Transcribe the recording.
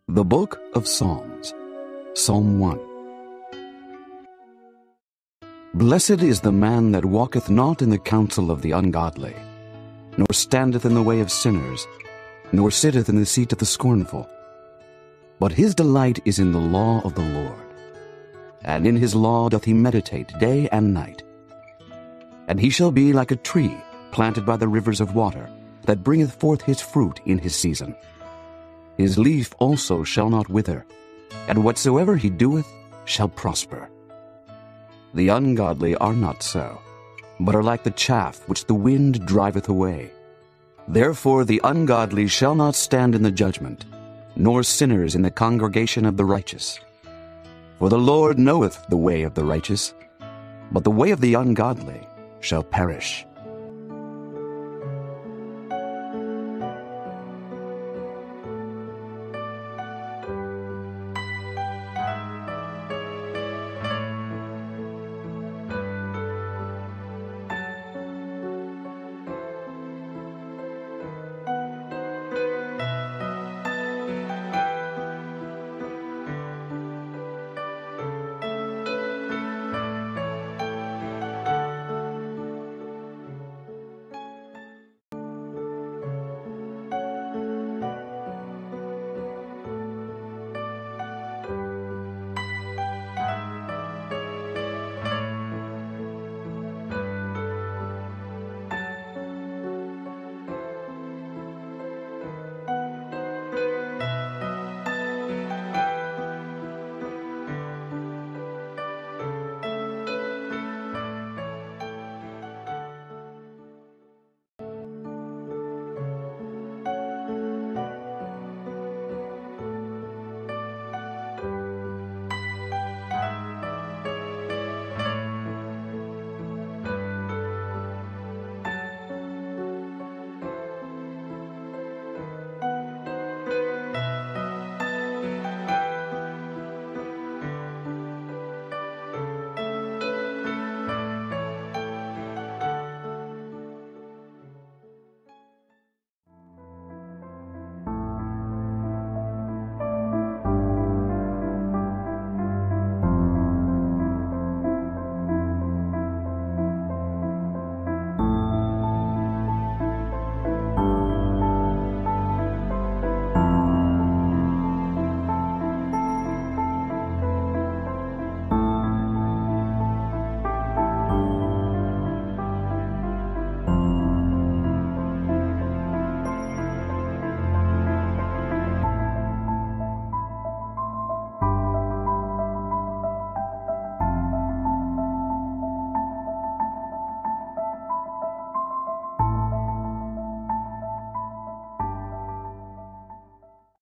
The Book of Psalms, Psalm 1. Blessed is the man that walketh not in the counsel of the ungodly, nor standeth in the way of sinners, nor sitteth in the seat of the scornful. But his delight is in the law of the Lord, and in his law doth he meditate day and night. And he shall be like a tree planted by the rivers of water, that bringeth forth his fruit in his season. His leaf also shall not wither, and whatsoever he doeth shall prosper. The ungodly are not so, but are like the chaff which the wind driveth away. Therefore the ungodly shall not stand in the judgment, nor sinners in the congregation of the righteous. For the Lord knoweth the way of the righteous, but the way of the ungodly shall perish.